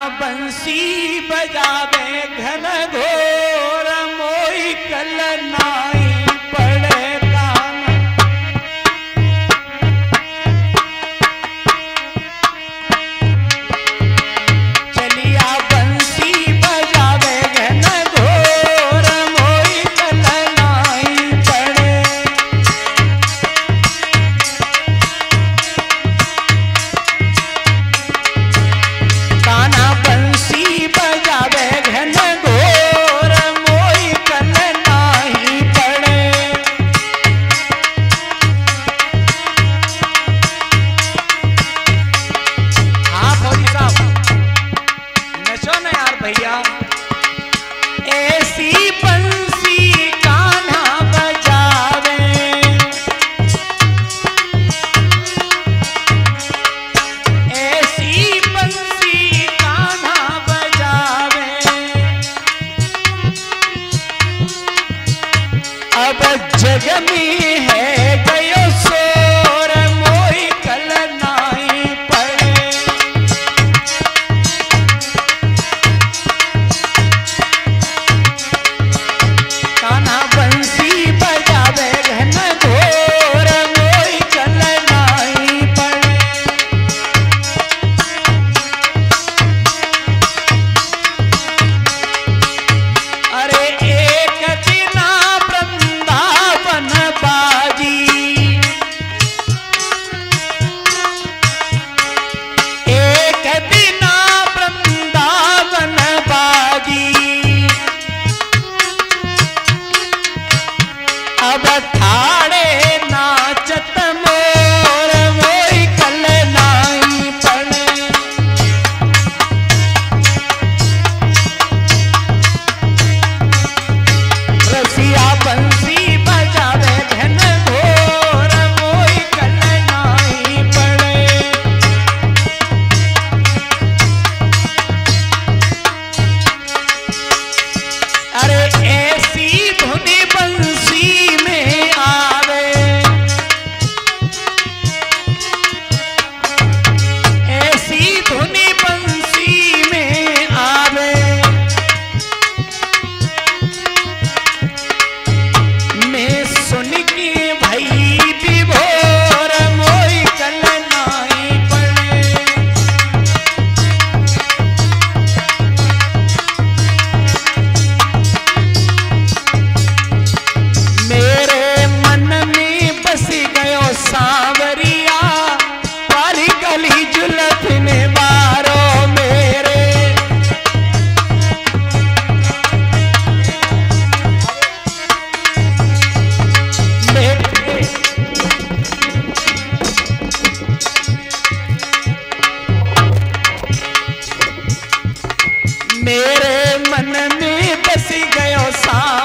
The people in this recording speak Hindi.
बंसी बजावे घन घोर मोई कल नाई पड़े काना। चलिया बंसी बजावे घन घोर मोई कल नाई पड़े। कान्हा बंसी बजावे घन घोर मोई कल नाही पड़े। हाँ फौजी साहब नशो न यार भैया। ऐसी बंसी कान्हा बजावे, ऐसी बंसी कान्हा बजावे। अब जग में है गयो शोर मोई कल नाई पड़े। कान्हा बंसी बजावे घन घोर मोई कल नाई पड़े। अरे एक दिना वृंदावन बाजी, एक दिना वृंदावन बाजी। अब ठाड़े नाचत मोर मोई कल नाई पड़े। रसिया बंसी बजावे घन घोर मोई कल नाई पड़े। अरे ऐसी धुनी बंसी में आवे, ऐसी धुनी बंसी में आवे। मैं सुन के भई विभोर मोई कल नाई पड़े। मेरे मन में बस गयो सांवरिया, वाली गली जुल्फने बारो मेरे। मेरे मन में बस गयो सा